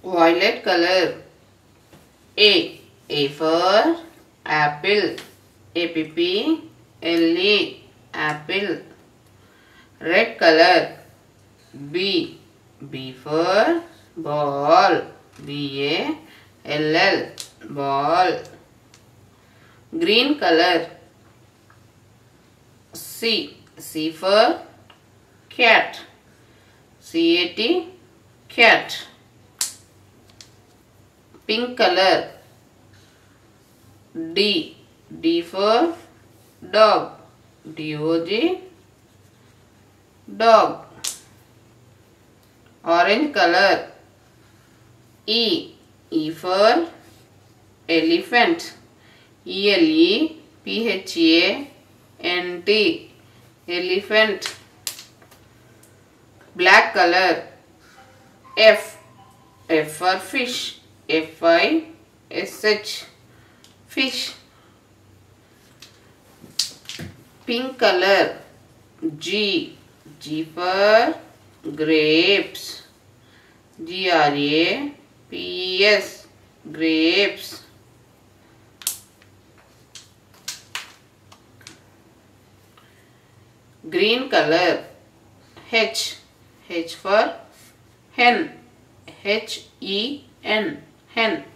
Violet color. A for apple. APPLE apple. Red color. B for ball. BALL ball. Green color. C for cat. CAT cat. Pink color. D for dog. DOG dog. Orange color. E for elephant. ELEPHANT elephant. Black color. F for fish. FISH fish. Pink color. G for grapes. GRAPES grapes. Green color. H for hen. HEN hen.